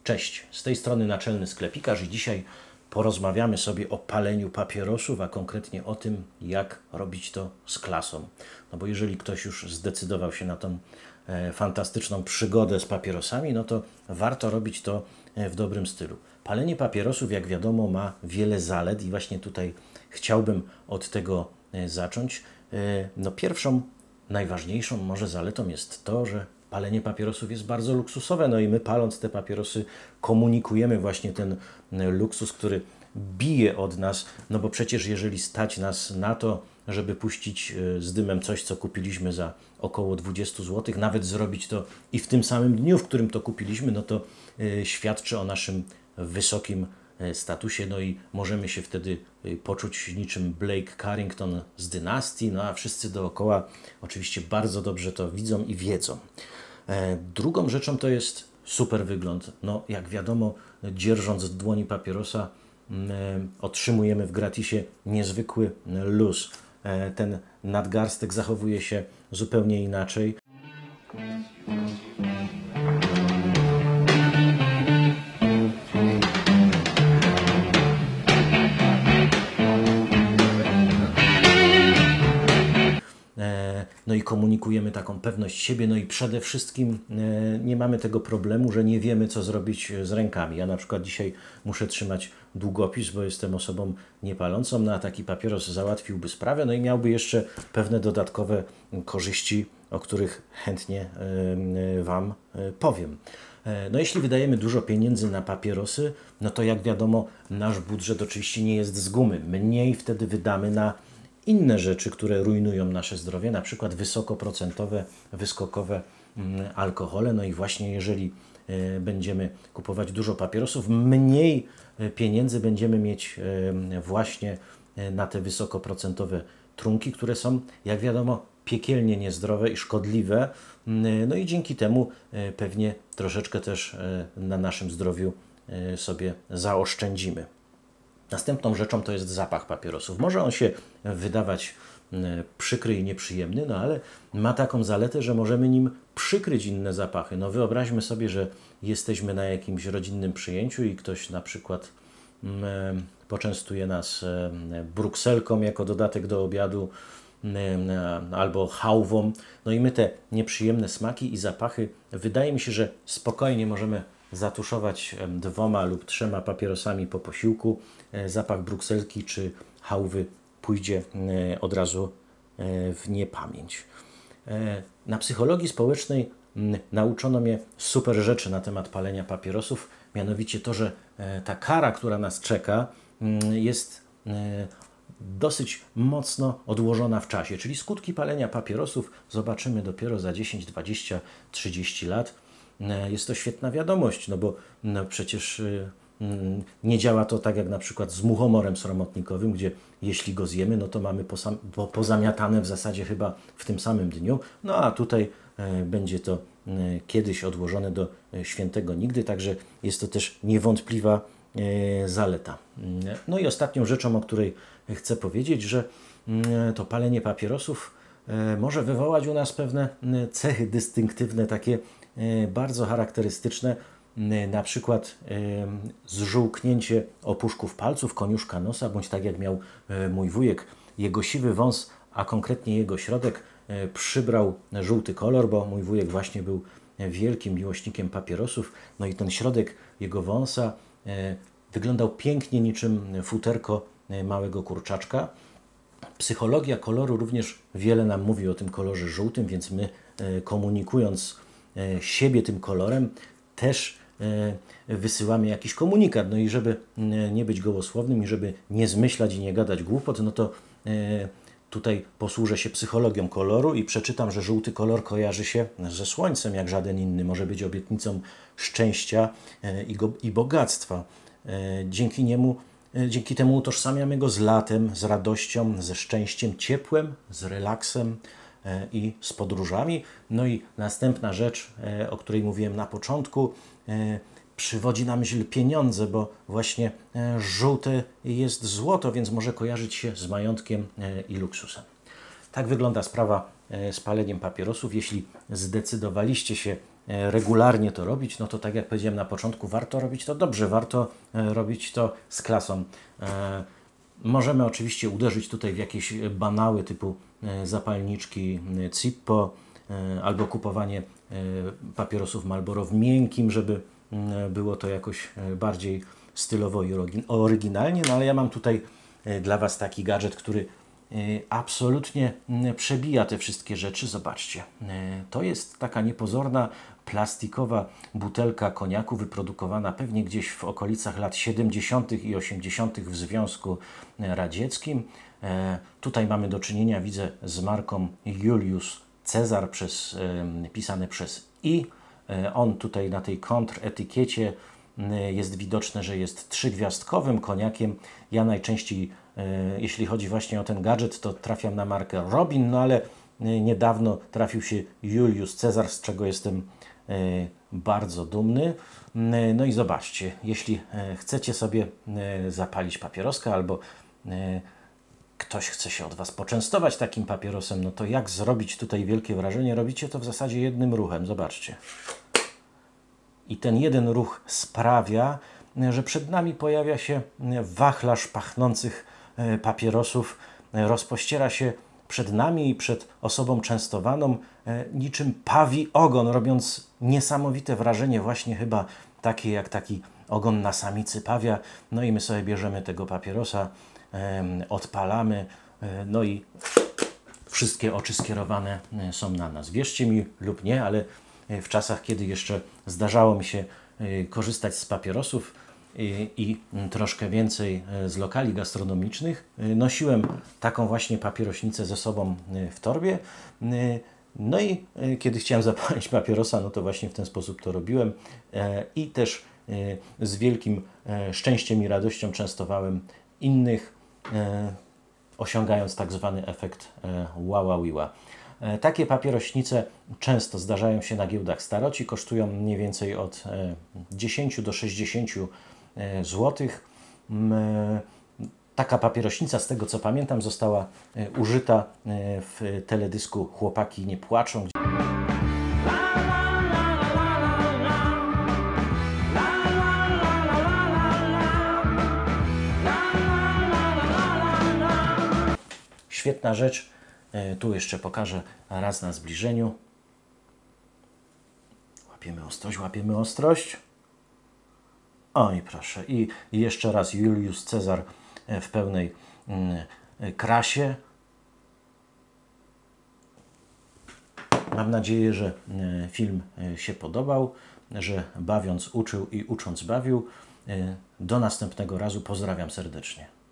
Cześć, z tej strony Naczelny Sklepikarz i dzisiaj porozmawiamy sobie o paleniu papierosów, a konkretnie o tym, jak robić to z klasą. No bo jeżeli ktoś już zdecydował się na tą fantastyczną przygodę z papierosami, no to warto robić to w dobrym stylu. Palenie papierosów, jak wiadomo, ma wiele zalet i właśnie tutaj chciałbym od tego zacząć. No pierwszą, najważniejszą może zaletą jest to, że palenie papierosów jest bardzo luksusowe, no i my paląc te papierosy komunikujemy właśnie ten luksus, który bije od nas, no bo przecież jeżeli stać nas na to, żeby puścić z dymem coś, co kupiliśmy za około 20 zł, nawet zrobić to i w tym samym dniu, w którym to kupiliśmy, no to świadczy o naszym wysokim statusie, no i możemy się wtedy poczuć niczym Blake Carrington z Dynastii, no a wszyscy dookoła oczywiście bardzo dobrze to widzą i wiedzą. Drugą rzeczą to jest super wygląd. No jak wiadomo, dzierżąc w dłoni papierosa, otrzymujemy w gratisie niezwykły luz. Ten nadgarstek zachowuje się zupełnie inaczej. No i komunikujemy taką pewność siebie, no i przede wszystkim nie mamy tego problemu, że nie wiemy, co zrobić z rękami. Ja na przykład dzisiaj muszę trzymać długopis, bo jestem osobą niepalącą, no a taki papieros załatwiłby sprawę, no i miałby jeszcze pewne dodatkowe korzyści, o których chętnie Wam powiem. No jeśli wydajemy dużo pieniędzy na papierosy, no to jak wiadomo, nasz budżet oczywiście nie jest z gumy. Mniej wtedy wydamy na inne rzeczy, które rujnują nasze zdrowie, na przykład wysokoprocentowe, wyskokowe alkohole. No i właśnie jeżeli będziemy kupować dużo papierosów, mniej pieniędzy będziemy mieć właśnie na te wysokoprocentowe trunki, które są, jak wiadomo, piekielnie niezdrowe i szkodliwe. No i dzięki temu pewnie troszeczkę też na naszym zdrowiu sobie zaoszczędzimy. Następną rzeczą to jest zapach papierosów. Może on się wydawać przykry i nieprzyjemny, no ale ma taką zaletę, że możemy nim przykryć inne zapachy. No wyobraźmy sobie, że jesteśmy na jakimś rodzinnym przyjęciu i ktoś na przykład poczęstuje nas brukselką jako dodatek do obiadu albo chałwą. No i my te nieprzyjemne smaki i zapachy, wydaje mi się, że spokojnie możemy zatuszować 2 lub 3 papierosami po posiłku. Zapach brukselki czy chałwy pójdzie od razu w niepamięć. Na psychologii społecznej nauczono mnie super rzeczy na temat palenia papierosów, mianowicie to, że ta kara, która nas czeka, jest dosyć mocno odłożona w czasie, czyli skutki palenia papierosów zobaczymy dopiero za 10, 20, 30 lat. Jest to świetna wiadomość, no bo przecież nie działa to tak jak na przykład z muchomorem sromotnikowym, gdzie jeśli go zjemy, no to mamy pozamiatane w zasadzie chyba w tym samym dniu, no a tutaj będzie to kiedyś odłożone do świętego nigdy, także jest to też niewątpliwa zaleta. No i ostatnią rzeczą, o której chcę powiedzieć, że to palenie papierosów może wywołać u nas pewne cechy dystynktywne, takie bardzo charakterystyczne, na przykład zżółknięcie opuszków palców, koniuszka nosa, bądź tak jak miał mój wujek, jego siwy wąs, a konkretnie jego środek przybrał żółty kolor, bo mój wujek właśnie był wielkim miłośnikiem papierosów, no i ten środek jego wąsa wyglądał pięknie niczym futerko małego kurczaczka. Psychologia koloru również wiele nam mówi o tym kolorze żółtym, więc my komunikując siebie tym kolorem też wysyłamy jakiś komunikat. No i żeby nie być gołosłownym i żeby nie zmyślać i nie gadać głupot, no to tutaj posłużę się psychologią koloru i przeczytam, że żółty kolor kojarzy się ze słońcem jak żaden inny. Może być obietnicą szczęścia i bogactwa. Dzięki temu utożsamiamy go z latem, z radością, ze szczęściem, ciepłem, z relaksem i z podróżami. No i następna rzecz, o której mówiłem na początku, przywodzi na myśl pieniądze, bo właśnie żółte jest złoto, więc może kojarzyć się z majątkiem i luksusem. Tak wygląda sprawa z paleniem papierosów. Jeśli zdecydowaliście się regularnie to robić, no to tak jak powiedziałem na początku, warto robić to dobrze, warto robić to z klasą. Możemy oczywiście uderzyć tutaj w jakieś banały typu zapalniczki Zippo albo kupowanie papierosów Marlboro w miękkim, żeby było to jakoś bardziej stylowo i oryginalnie, no ale ja mam tutaj dla Was taki gadżet, który absolutnie przebija te wszystkie rzeczy. Zobaczcie, to jest taka niepozorna plastikowa butelka koniaku wyprodukowana pewnie gdzieś w okolicach lat 70. i 80. w Związku Radzieckim. Tutaj mamy do czynienia, widzę, z marką Julius Cezar pisane przez I. On tutaj na tej kontretykiecie jest widoczne, że jest 3-gwiazdkowym koniakiem. Ja najczęściej, jeśli chodzi właśnie o ten gadżet, to trafiam na markę Robin, no ale niedawno trafił się Julius Cezar, z czego jestem bardzo dumny. No i zobaczcie, jeśli chcecie sobie zapalić papieroska albo ktoś chce się od Was poczęstować takim papierosem, no to jak zrobić tutaj wielkie wrażenie? Robicie to w zasadzie jednym ruchem, zobaczcie. I ten jeden ruch sprawia, że przed nami pojawia się wachlarz pachnących papierosów, rozpościera się przed nami i przed osobą częstowaną niczym pawi ogon, robiąc niesamowite wrażenie, właśnie chyba takie jak taki ogon na samicy pawia. No i my sobie bierzemy tego papierosa, odpalamy, no i wszystkie oczy skierowane są na nas. Wierzcie mi lub nie, ale w czasach, kiedy jeszcze zdarzało mi się korzystać z papierosów i troszkę więcej z lokali gastronomicznych, nosiłem taką właśnie papierośnicę ze sobą w torbie. No i kiedy chciałem zapalić papierosa, no to właśnie w ten sposób to robiłem i też z wielkim szczęściem i radością częstowałem innych, osiągając tak zwany efekt wow-wow-wiła. Takie papierośnice często zdarzają się na giełdach staroci, kosztują mniej więcej od 10 do 60 zł. Taka papierośnica, z tego co pamiętam, została użyta w teledysku Chłopaki nie płaczą. Świetna rzecz. Tu jeszcze pokażę raz na zbliżeniu. Łapiemy ostrość, łapiemy ostrość. O i proszę. I jeszcze raz Julius Cezar w pełnej krasie. Mam nadzieję, że film się podobał, że bawiąc uczył i ucząc bawił. Do następnego razu. Pozdrawiam serdecznie.